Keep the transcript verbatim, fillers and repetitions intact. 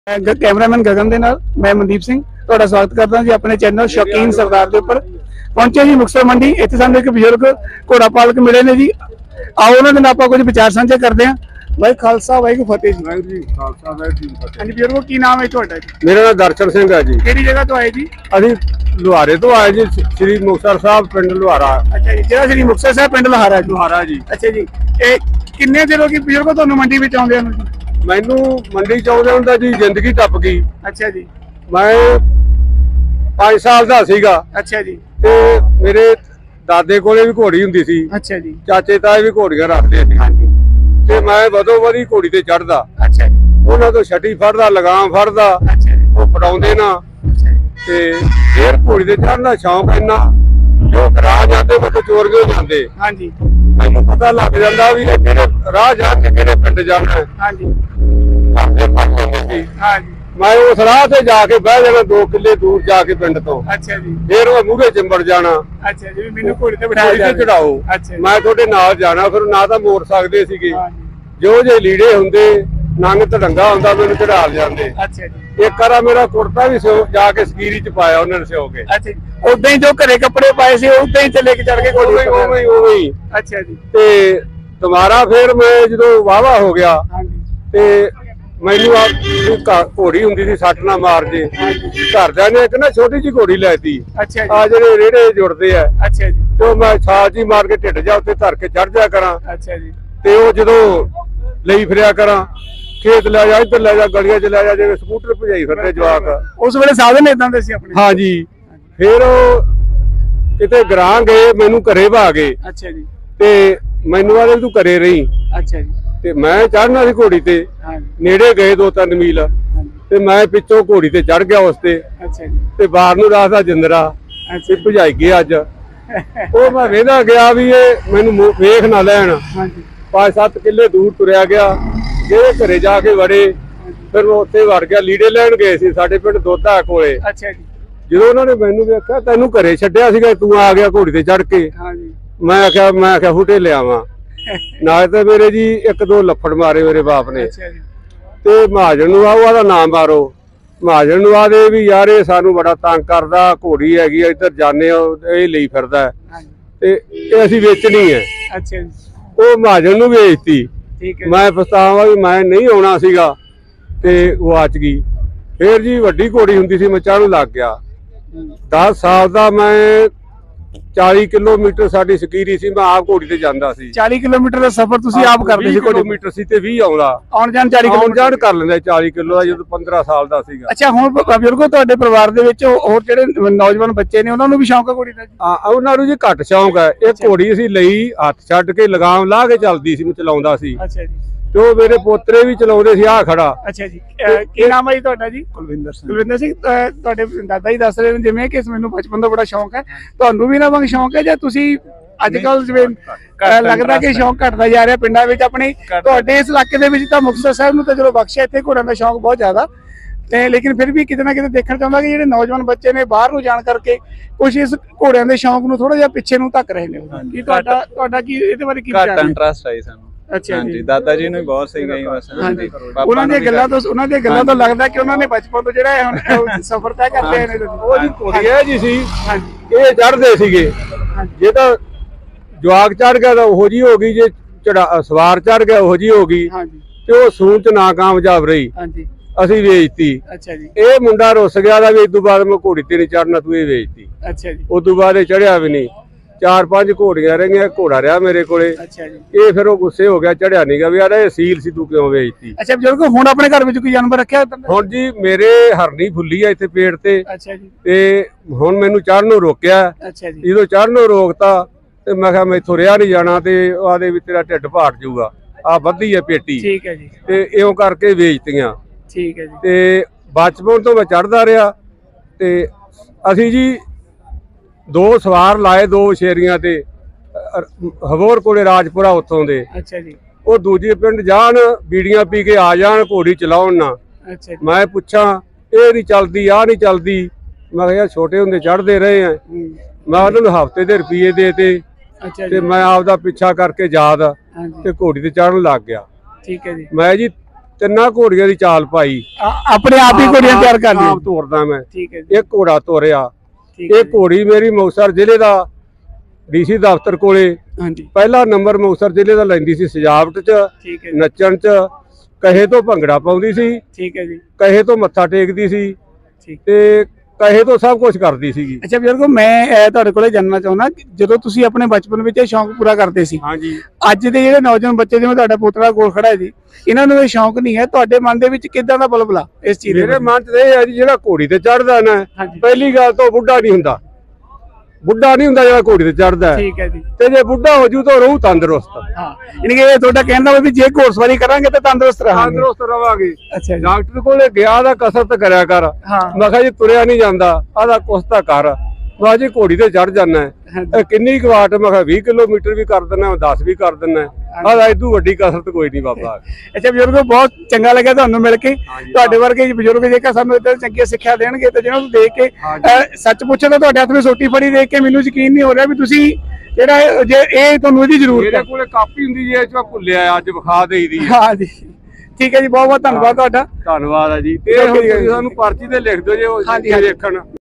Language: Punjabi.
कैमरामैन गगन दे नाल मैं मनदीप सिंह तुहाडा स्वागत करदा जी अपने चैनल शौकीन सरदार के उपर पहुंचे जी मुक्तसर मंडी। इत्थे सानू एक बजुर्ग घोड़ा पालक मिले ने जी। आओ उन्हां दे नाल आपां कुछ विचार साझे करदे हां। भाई खालसा वाहिगुरू फतेह जी। वाहिगुरू जी खालसा वाहिगुरू जी फतेह। हां जी बजुर्गो की नाम है तुहाडा जी? मेरा नाम दर्शन सिंह है जी। किहड़ी जगह तो आए जी? असीं लुहारे तो आए जी, श्री मुक्तसर साहब पिंड लुहारा। अच्छा जी, जिला श्री मुक्तसर साहब पिंड लुहारा जी। लुहारा जी। अच्छा जी, ए किन्ने दिनों की बजुर्गो तुहानू मंडी विच आउंदे हन जी? मैनू मंडी चाहुंदे हुंदा जी जिंदगी टप गई। अच्छा जी। मैं पांच साल दा सीगा। अच्छा जी। ते मेरे दादे कोले भी घोड़ी हुंदी सी। अच्छा जी। चाचे ताए भी घोड़ियां रखदे सी। हां जी। ते मैं वधो वधी घोड़ी ते चढ़दा। अच्छा जी। उन्हां तो छटी फड़दा, लगाम फड़दा। अच्छा जी। ਉਹ ਪੜਾਉਂਦੇ ਨਾ ਤੇ ਫੇਰ ਘੋੜੀ ਤੇ ਚੜ੍ਹਨ ਦਾ ਸ਼ੌਂਕ ਇੰਨਾ ਜੋ ਰਾਹ ਜਾਂਦੇ ਮੈਂ ਚੋਰ ਗਏ ਜਾਂਦੇ। ਹਾਂਜੀ ਮੈਨੂੰ ਪਤਾ ਲੱਗ ਜਾਂਦਾ ਵੀ ਇਹ ਕਿਹੜੇ ਰਾਹ ਜਾ ਕੇ ਕਿਹੜੇ ਪਿੰਡ ਜਾਣਾ ਹੈ। ਹਾਂਜੀ ਹਾਂਜੀ ਹਾਂਜੀ। ਮੈਂ ਉਸ ਰਾਹ ਤੇ ਜਾ ਕੇ ਬਹਿ ਜਾਣਾ ਦੋ ਕਿੱਲੇ ਦੂਰ ਜਾ ਕੇ ਪਿੰਡ ਤੋਂ। ਅੱਛਾ ਜੀ। ਫੇਰ ਉਹ ਮੂਹਰੇ ਚਿੰਬੜ ਜਾਣਾ। ਅੱਛਾ ਜੀ, ਮੈਨੂੰ ਘੋੜੀ ਤੇ ਬਿਠਾਇਆ ਜਾਵੇ। ਚੜਾਓ ਅੱਛਾ ਮੈਂ ਤੁਹਾਡੇ ਨਾਲ ਜਾਣਾ। ਫਿਰ ਨਾ ਤਾਂ ਮੋੜ ਸਕਦੇ ਸੀਗੇ, ਜੋ ਜੇ ਲੀੜੇ ਹੁੰਦੇ ਨੰਗ ਧੜੰਗਾ ਹੁੰਦਾ ਮੈਨੂੰ ਚੜਾ ਜਾਂਦੇ। ਅੱਛਾ ਜੀ। ਇੱਕ ਵਾਰਾ ਮੇਰਾ ਕੁੜਤਾ ਵੀ ਸਿਓ ਜਾ ਕੇ ਸਕੀਰੀ ਚ ਪਾਇਆ ਉਹਨਾਂ ਨੇ ਸਿਓ ਕੇ। ਅੱਛਾ ਜੀ। ਉਦਾਂ ਹੀ ਜੋ ਘਰੇ ਕੱਪੜੇ ਪਾਏ ਸੀ ਉਦਾਂ ਹੀ ਚੱਲੇ ਕੇ ਚੜ ਕੇ ਘੋੜੀ ਉਵੇਂ ਉਵੇਂ ਉਵੇਂ ਹੀ। ਅੱਛਾ ਜੀ। ਤੇ ਦੁਬਾਰਾ ਫੇਰ ਮੈਂ ਜਦੋਂ ਵਾਵਾ ਹੋ ਗਿਆ ਤੇ ਮੈਨੂੰ ਆ ਘੋੜੀ ਹੁੰਦੀ ਸੀ ਸੱਟ ਨਾ ਮਾਰ ਜੇ। ਘਰਦਿਆਂ ਨੇ ਇੱਕ ਨਾ ਛੋਟੀ ਜਿਹੀ ਘੋੜੀ ਲੈਤੀ। ਅੱਛਾ ਜੀ। ਆ ਜਿਹੜੇ ਰੇੜੇ ਜੁੜਦੇ ਆ। ਅੱਛਾ ਜੀ। ਤੇ ਮੈਂ ਛਾਲ ਜੀ ਮਾਰ ਕੇ ਢਿੱਡ ਜਾ ਉੱਤੇ ਧਰ ਕੇ ਚੜ ਜਾ ਕਰਾਂ। ਅੱਛਾ ਜੀ। ਤੇ ਉਹ ਜਦੋਂ ਲਈ ਫਿਰਿਆ ਕਰਾਂ ਖੇਤ ਲੈ ਜਾ ਇੱਧਰ ਲੈ ਜਾ ਗਲੀਆਂ ਚ ਲੈ ਜਾ ਜਿਵੇਂ ਸਕੂਟਰ ਭਜਾਈ ਫਿਰਦੇ ਜਵਾਕ। ਉਸ ਵੇਲੇ ਸਾਧਨ ਇਦਾਂ ਦੇ ਸੀ ਆਪਣੇ? ਹਾਂ ਜੀ। ਫਿਰ ਉਹ ਕਿਤੇ ਗਰਾਂ ਗਏ ਮੈਨੂੰ ਘਰੇ ਭਾ ਗਏ। ਅੱਛਾ ਜੀ। ਤੇ ਮੈਨੂੰ ਆਲੇ ਤੂੰ ਘਰੇ ਰਹੀ। ਅੱਛਾ ਜੀ। ਤੇ ਮੈਂ ਚੜ੍ਹਨਾ ਸੀ ਘੋੜੀ ਤੇ। ਨੇੜੇ ਗਏ ਦੋ ਤਿੰਨ ਮੀਲ ਤੇ ਮੈਂ ਪਿੱਛੋਂ ਘੋੜੀ ਤੇ ਚੜ ਗਿਆ ਉਸ ਤੇ। ਅੱਛਾ ਜੀ। ਤੇ ਬਾਹਰ ਨੂੰ ਰਾਸਤਾ ਜਿੰਦਰਾ ਤੇ ਭਜਾਈ ਗਿਆ ਅੱਜ। ਉਹ ਮੈਂ ਵੇਖਦਾ ਗਿਆ ਵੀ ਇਹ ਮੈਨੂੰ ਵੇਖ ਨਾ ਲੈਣ। ਹਾਂਜੀ। ਪੰਜ ਸੱਤ ਕਿੱਲੇ ਦੂਰ ਤੁਰਿਆ ਗਿਆ। ਜਿਹੜੇ ਘਰੇ ਜਾ ਕੇ ਵੜੇ ਫਿਰ ਉੱਥੇ ਵੜ ਗਿਆ। ਲੀੜੇ ਲੈਣ ਗਏ ਸੀ ਸਾਡੇ ਪਿੰਡ ਦੋਧਾ ਕੋਲੇ। ਅੱਛਾ ਜੀ। ਜਦੋਂ ਉਹਨਾਂ ਨੇ ਮੈਨੂੰ ਵੇਖਿਆ ਤੈਨੂੰ ਘਰੇ ਛੱਡਿਆ ਸੀਗਾ ਤੂੰ ਆ ਗਿਆ ਘੋੜੀ ਤੇ ਚੜ ਕੇ। ਹਾਂਜੀ। ਮੈਂ ਆਖਿਆ ਮੈਂ ਆਖਿਆ ਹੁਟੇ ਲਿਆਵਾਂ ਨਾਲ ਤੇ ਮੇਰੇ ਜੀ ਇੱਕ ਦੋ ਲੱਫੜ ਮਾਰੇ ਮੇਰੇ ਬਾਪ ਨੇ। ਅੱਛਾ ਜੀ। ਤੇ ਮਹਾਜਨ ਨੂੰ ਆਓ ਆਦਾ ਨਾਮ ਮਾਰੋ। ਮਹਾਜਨ ਨੂੰ ਆਦੇ ਵੀ ਯਾਰ ਇਹ ਸਾਨੂੰ ਬੜਾ ਤੰਗ ਕਰਦਾ, ਘੋੜੀ ਹੈਗੀ ਇੱਧਰ ਜਾਣੇ ਇਹ ਲਈ ਫਿਰਦਾ ਤੇ ਇਹ ਅਸੀਂ ਵੇਚਣੀ ਹੈ। ਅੱਛਾ ਜੀ। ਉਹ ਮਹਾਜਨ ਨੂੰ ਵੇਚਤੀ। ਮੈਂ ਪਛਤਾਵਾ ਵੀ ਮੈਂ ਨਹੀਂ ਆਉਣਾ ਸੀਗਾ ਤੇ ਉਹ ਆਚ ਗਈ। ਫੇਰ ਜੀ ਵੱਡੀ ਘੋੜੀ ਹੁੰਦੀ ਸੀ ਮੈਂ ਚੜ੍ਹਨ ਲੱਗ ਗਿਆ। ਦਸ ਸਾਲ ਦਾ ਮੈਂ ਚਾਲੀ ਕਿਲੋਮੀਟਰ ਸਾਡੀ ਸਕੀਰੀ ਸੀ ਮੈਂ ਆਪ ਘੋੜੀ ਤੇ ਜਾਂਦਾ ਸੀ। ਚਾਲੀ ਕਿਲੋਮੀਟਰ ਦਾ ਸਫ਼ਰ ਤੁਸੀਂ ਆਪ ਕਰਦੇ ਸੀ? ਕਿਲੋਮੀਟਰ ਸੀ ਤੇ ਵੀਹ ਆਉਂਦਾ ਆਉਣ ਜਾਣ ਚਾਲੀ ਕਿਲੋਮੀਟਰ ਜਾਣ ਕਰ ਲੈਂਦਾ ਚਾਲੀ ਕਿਲੋ ਦਾ ਜਦੋਂ ਪੰਦਰਾਂ ਸਾਲ ਦਾ ਸੀਗਾ। ਅੱਛਾ, ਹੁਣ ਬਜ਼ੁਰਗੋ ਤੁਹਾਡੇ ਪਰਿਵਾਰ ਦੇ ਵਿੱਚ ਹੋਰ ਜਿਹੜੇ ਨੌਜਵਾਨ ਬੱਚੇ ਨੇ ਉਹਨਾਂ ਨੂੰ ਵੀ ਸ਼ੌਂਕ ਹੈ ਘੋੜੀ ਦਾ? ਹਾਂ ਉਹਨਾਂ ਨੂੰ ਜੀ ਘੱਟ ਸ਼ੌਂਕ ਹੈ। ਇਹ ਘੋੜੀ ਅਸੀਂ ਲਈ ਹੱਥ ਛੱਡ ਕੇ ਲਗਾਮ ਲਾ ਕੇ ਚੱਲਦੀ ਸੀ ਮੈਂ ਚਲਾਉਂਦਾ ਸੀ। ਅੱਛਾ ਜੀ। ਤੇ ਉਹ ਮੇਰੇ ਪੋਤਰੇ ਵੀ ਚਲਾਉਂਦੇ ਸੀ ਆ ਖੜਾ। ਅੱਛਾ ਜੀ। ਕੀ ਨਾਮ ਹੈ ਜੀ ਤੁਹਾਡਾ? ਜੀ ਕੁਲਵਿੰਦਰ ਸਿੰਘ। ਕੁਲਵਿੰਦਰ ਸਿੰਘ, ਤੁਹਾਡੇ ਦਾਦਾ ਜੀ ਦੱਸ ਰਹੇ ਨੇ ਜਿਵੇਂ ਕਿ ਮੈਨੂੰ ਬਚਪਨ ਦਾ ਬੜਾ ਸ਼ੌਂਕ ਹੈ, ਤੁਹਾਨੂੰ ਵੀ ਨਾ ਵਾਂਗ ਸ਼ੌਂਕ ਹੈ ਜਾਂ ਤੁਸੀਂ ਅੱਜ ਕੱਲ ਜਿਵੇਂ ਲੱਗਦਾ ਕਿ ਸ਼ੌਂਕ ਘਟਦਾ ਜਾ ਰਿਹਾ ਪਿੰਡਾਂ ਵਿੱਚ ਆਪਣੇ? ਤੁਹਾਡੇ ਇਸ ਇਲਾਕੇ ਦੇ ਵਿੱਚ ਤਾਂ ਮੁਕਤਸਰ ਸਾਹਿਬ ਨੂੰ ਤਾਂ ਚਲੋ ਬਖਸ਼ਿਆ, ਇੱਥੇ ਘੋੜਿਆਂ ਦਾ ਸ਼ੌਂਕ ਬਹੁਤ ਜ਼ਿਆਦਾ ਤੇ ਲੇਕਿਨ ਫਿਰ ਵੀ ਕਿਤੇ ਨਾ ਕਿਤੇ ਦੇਖਣਾ ਚਾਹੁੰਦਾ ਕਿ ਜਿਹੜੇ ਨੌਜਵਾਨ ਬੱਚੇ ਨੇ ਬਾਹਰ ਨੂੰ ਜਾਣ ਕਰਕੇ ਕੁਝ ਇਸ ਘੋੜਿਆਂ ਦੇ ਸ਼ੌਂਕ ਨੂੰ ਥੋੜਾ ਜਿਹਾ ਪਿੱਛੇ ਨੂੰ ਧੱਕ ਰਹੇ ਨੇ। ਕੀ ਤੁਹਾਡਾ ਤੁਹਾਡਾ ਕੀ ਇਹਦੇ ਬਾਰੇ ਕੀ ਵਿਚਾਰ ਹੈ? ਘੱਟ ਇੰਟਰਸਟ ਆਈ ਸਾਨੂੰ। ਅੱਛਾ ਜੀ। ਦਾਦਾ ਜੀ ਨੂੰ ਬਹੁਤ ਸਹੀ ਗਈ ਬਸ। ਹਾਂਜੀ। ਉਹਨਾਂ ਦੀਆਂ ਗੱਲਾਂ ਤੋਂ ਉਹਨਾਂ ਦੀਆਂ ਗੱਲਾਂ ਤੋਂ ਲੱਗਦਾ ਕਿ ਉਹਨਾਂ ਨੇ ਬਚਪਨ ਤੋਂ ਜਿਹੜਾ ਹੁਣ ਸਫ਼ਰ ਤੈਅ ਕਰਦੇ ਨੇ। ਉਹ ਜੀ ਘੋੜੀ ਹੈ ਜੀ ਸੀ। ਹਾਂਜੀ। ਇਹ ਚੜ੍ਹਦੇ ਸੀਗੇ। ਜੇ ਤਾਂ ਜਵਾਕ ਚੜ ਗਿਆ ਤਾਂ ਉਹੋ ਜੀ ਹੋ ਗਈ, ਜੇ ਚੜਾ ਸਵਾਰ ਚੜ ਗਿਆ ਉਹੋ ਜੀ ਹੋ ਗਈ। ਤੇ ਉਹ ਸੂਨ ਚ ਨਾ ਕਾਮਯਾਬ ਰਹੀ। ਹਾਂਜੀ। ਅਸੀਂ ਵੇਚਤੀ। ਅੱਛਾ ਜੀ। ਇਹ ਮੁੰਡਾ ਰੁੱਸ ਗਿਆ ਦਾ ਵੀ ਇਸ ਤੋਂ ਬਾਅਦ ਮੈਂ ਘੋੜੀ ਤੇ ਨਹੀਂ ਚੜਨਾ, ਤੂੰ ਇਹ ਵੇਚਤੀ। ਅੱਛਾ ਜੀ। ਉਸ ਤੋਂ ਬਾਅਦ ਇਹ ਚੜਿਆ ਵੀ ਨਹੀਂ। ਚਾਰ ਪੰਜ ਘੋੜੀਆਂ ਰਹੀਆਂ, ਘੋੜਾ ਰਿਹਾ ਮੇਰੇ ਕੋਲੇ। ਅੱਛਾ ਜੀ। ਇਹ ਫਿਰ ਉਹ ਗੁੱਸੇ ਹੋ ਗਿਆ, ਚੜਿਆ ਨਹੀਂ ਗਾ ਵੀ ਯਾਰ ਇਹ ਸੀਲ ਸੀ ਤੂੰ ਕਿਉਂ ਵੇਚਤੀ। ਅੱਛਾ ਬਜ਼ੁਰਗ, ਹੁਣ ਆਪਣੇ ਘਰ ਵਿੱਚ ਕੋਈ ਜਾਨਵਰ ਰੱਖਿਆ? ਹੁਣ ਜੀ ਮੇਰੇ ਹਰਨੀ ਫੁੱਲੀ ਆ ਇੱਥੇ ਪੇੜ ਤੇ। ਅੱਛਾ ਜੀ। ਤੇ ਹੁਣ ਮੈਨੂੰ ਚੜ੍ਹਨ ਨੂੰ ਰੋਕਿਆ। ਅੱਛਾ ਜੀ। ਜਦੋਂ ਚੜ੍ਹਨ ਨੂੰ ਰੋਕਤਾ ਤੇ ਮੈਂ ਕਿਹਾ ਮੈਥੋਂ ਰਿਹਾ ਨਹੀਂ ਜਾਣਾ ਤੇ ਆਦੇ ਵੀ ਤੇਰਾ ਢਿੱਡ ਭਾੜ ਜਾਊਗਾ, ਆ ਵੱਧੀ ਹੈ ਪੇਟੀ। ਠੀਕ ਹੈ ਜੀ। ਤੇ ਇਉਂ ਕਰਕੇ ਵੇਚਤੀਆਂ। ਠੀਕ ਹੈ ਜੀ। ਤੇ ਬਚਪਨ ਤੋਂ ਮੈਂ ਚੜ੍ਹਦਾ ਰਿਹਾ ਤੇ ਅਸੀਂ ਜੀ ਦੋ ਸਵਾਰ ਲਾਏ ਦੋ ਸ਼ੇਰੀਆਂ ਤੇ ਹਵੋਰ ਕੋਲੇ ਰਾਜਪੁਰਾ ਉੱਥੋਂ ਦੇ। ਅੱਛਾ ਜੀ। ਉਹ ਦੂਜੇ ਪਿੰਡ ਜਾਣ ਬੀੜੀਆਂ ਪੀ ਕੇ ਆ ਜਾਣ, ਘੋੜੀ ਚਲਾਉਣ ਨਾ। ਅੱਛਾ। ਮੈਂ ਪੁੱਛਾਂ ਇਹ ਨਹੀਂ ਚੱਲਦੀ ਆਹ ਨਹੀਂ ਚੱਲਦੀ। ਮੈਂ ਕਿਹਾ ਛੋਟੇ ਹੁੰਦੇ ਚੜ੍ਹਦੇ ਰਹੇ ਆ। ਮੈਂ ਉਹਨਾਂ ਨੂੰ ਹਫ਼ਤੇ ਦੇ ਰੁਪਈਏ ਦੇ ਤੇ ਤੇ ਮੈਂ ਆਪਦਾ ਪਿੱਛਾ ਕਰਕੇ ਯਾਦ ਤੇ ਘੋੜੀ ਤੇ ਚੜ੍ਹਨ ਲੱਗ ਗਿਆ। ਠੀਕ ਹੈ ਜੀ। ਮੈਂ ਜੀ ਤਿੰਨਾਂ ਘੋੜੀਆਂ ਦੀ ਚਾਲ ਪਾਈ, ਆਪਣੇ ਆਪ ਹੀ ਘੋੜੀਆਂ ਤਿਆਰ ਕਰ ਲਈ। ਆਪ ਤੋਰਦਾ ਮੈਂ, ਠੀਕ ਹੈ ਜੀ, ਇੱਕ ਘੋੜਾ ਤੋਰਿਆ। ਠੀਕ ਇਹ ਘੋੜੀ ਮੇਰੀ ਮੁਕਤਸਰ ਜ਼ਿਲ੍ਹੇ ਦਾ ਡੀਸੀ ਦਫ਼ਤਰ ਕੋਲੇ ਹਾਂਜੀ, ਪਹਿਲਾ ਨੰਬਰ ਮੁਕਤਸਰ ਜ਼ਿਲ੍ਹੇ ਦਾ ਲੈਂਦੀ ਸੀ, ਸਜਾਵਟ 'ਚ, ਠੀਕ ਹੈ, ਨੱਚਣ 'ਚ, ਕਹੇ ਤੋਂ ਭੰਗੜਾ ਪਾਉਂਦੀ ਸੀ, ਠੀਕ ਹੈ ਜੀ, ਕਹੇ ਤੋਂ ਮੱਥਾ ਟੇਕਦੀ ਸੀ ਠੀਕ। ਤੇ ਕਹੇ ਤੋਂ ਸਭ ਕੁਝ ਕਰਦੀ ਸੀਗੀ। ਅੱਛਾ ਬਜ਼ੁਰਗੋ, ਮੈਂ ਇਹ ਤੁਹਾਡੇ ਕੋਲੇ ਜਾਣਨਾ ਚਾਹੁੰਦਾ ਕਿ ਜਦੋਂ ਤੁਸੀਂ ਆਪਣੇ ਬਚਪਨ ਵਿੱਚ ਇਹ ਸ਼ੌਂਕ ਪੂਰਾ ਕਰਦੇ ਸੀ, ਹਾਂਜੀ, ਅੱਜ ਦੇ ਜਿਹੜੇ ਨੌਜਵਾਨ ਬੱਚੇ ਜਿਵੇਂ ਤੁਹਾਡਾ ਪੋਤਰਾ ਕੋਲ ਖੜਾ ਹੈ ਜੀ, ਇਹਨਾਂ ਨੂੰ ਇਹ ਸ਼ੌਂਕ ਨਹੀਂ ਹੈ, ਤੁਹਾਡੇ ਮਨ ਦੇ ਵਿੱਚ ਕਿੱਦਾਂ ਦਾ ਬਲਬਲਾ ਇਸ ਚੀਜ਼ ਦੇ ਮੇਰੇ ਵਿੱਚ? ਮਨ 'ਚ ਇਹ ਹੈ ਜੀ, ਜਿਹੜਾ ਘੋੜੀ ਤੇ ਚੜਦਾ ਨਾ, ਹਾਂਜੀ। ਪਹਿਲੀ ਗੱਲ ਤਾਂ ਉਹ ਬੁੱਢਾ ਨਹੀਂ ਹੁੰਦਾ, ਬੁੱਢਾ ਨਹੀਂ ਹੁੰਦਾ ਜਿਹੜਾ ਘੋੜੀ ਤੇ ਚੜਦਾ, ਠੀਕ ਹੈ ਜੀ, ਤੇ ਜੇ ਬੁੱਢਾ ਹੋ ਜੂ ਤਾਂ ਰਹੂ ਤੰਦਰੁਸਤ। ਹਾਂ, ਯਾਨੀ ਕਿ ਇਹ ਤੁਹਾਡਾ ਕਹਿੰਦਾ ਵੀ ਜੇ ਘੋੜਸਵਾਰੀ ਕਰਾਂਗੇ ਤਾਂ ਤੰਦਰੁਸਤ ਰਹਾਂਗੇ। ਤੰਦਰੁਸਤ ਰਵਾਂਗੇ। ਅੱਛਾ ਜੀ, ਡਾਕਟਰ ਕੋਲੇ ਗਿਆ ਦਾ ਕਸਰਤ ਕਰਿਆ ਕਰ। ਹਾਂ, ਮੈਂ ਕਿਹਾ ਜੀ ਤੁਰਿਆ ਨਹੀਂ ਜਾਂਦਾ, ਆਦਾ ਕੁਛ ਤਾਂ ਕਰ। ਮੈਂ ਜੀ ਘੋੜੀ ਤੇ ਚੜ ਜਾਣਾ, ਹਾਂਜੀ। ਇਹ ਕਿੰਨੀ ਕੁ ਵਾਟ? ਮੈਂ ਕਿਹਾ ਵੀਹ ਕਿਲੋਮੀਟਰ ਵੀ ਕਰ ਦਿੰਦਾ, ਦਸ ਵੀ ਕਰ ਦਿੰਦਾ। ਆਦਾ ਇਦੋਂ ਵੱਡੀ ਕਸਰਤ ਕੋਈ ਨਹੀਂ ਬਾਬਾ। ਅੱਛਾ ਬਜ਼ੁਰਗੋ, ਬਹੁਤ ਚੰਗਾ ਲੱਗਿਆ ਤੁਹਾਨੂੰ ਮਿਲ ਕੇ। ਤੁਹਾਡੇ ਵਰਗੇ ਬਜ਼ੁਰਗ ਜੇਕਰ ਸਾਨੂੰ ਇਦਾਂ ਚੰਗੀ ਸਿੱਖਿਆ ਦੇਣਗੇ ਤੇ ਜਿਹਨਾਂ ਨੂੰ ਦੇਖ ਕੇ ਅਹ, ਸੱਚ ਪੁੱਛੇ ਤਾਂ ਤੁਹਾਡੇ ਹੱਥ ਵਿੱਚ ਸੋਟੀ ਫੜੀ ਦੇਖ ਕੇ ਮੈਨੂੰ ਯਕੀਨ ਨਹੀਂ ਹੋ ਰਿਹਾ ਵੀ ਤੁਸੀਂ ਜਿਹੜਾ ਇਹ- ਜੇ ਇਹ ਤੁਹਾਨੂੰ ਇਹਦੀ ਜ਼ਰੂਰਤ ਮੇਰੇ ਹੈ। ਕੋਲੇ ਕਾਪੀ ਹੁੰਦੀ ਜੀ, ਇਹ ਚ ਮੈਂ ਭੁੱਲਿਆ, ਅੱਜ ਵਿਖਾ ਦੇਈਦੀ ਹੈ। ਹਾਂ ਜੀ, ਠੀਕ ਹੈ ਜੀ, ਬਹੁਤ ਬਹੁਤ ਧੰਨਵਾਦ ਤੁਹਾਡਾ। ਧੰਨਵਾਦ ਹੈ ਜੀ। ਤੇ ਚਲੋ ਹੁਣ ਠੀਕ ਹੈ ਜੀ। ਤੁਸੀਂ ਸਾਨੂੰ ਪਰਚੀ ਤੇ ਲਿਖ ਦਿਓ ਜੇ ਉਹ ਹਾਂਜੀ, ਹਾਂਜੀ। ਦੇਖਣ।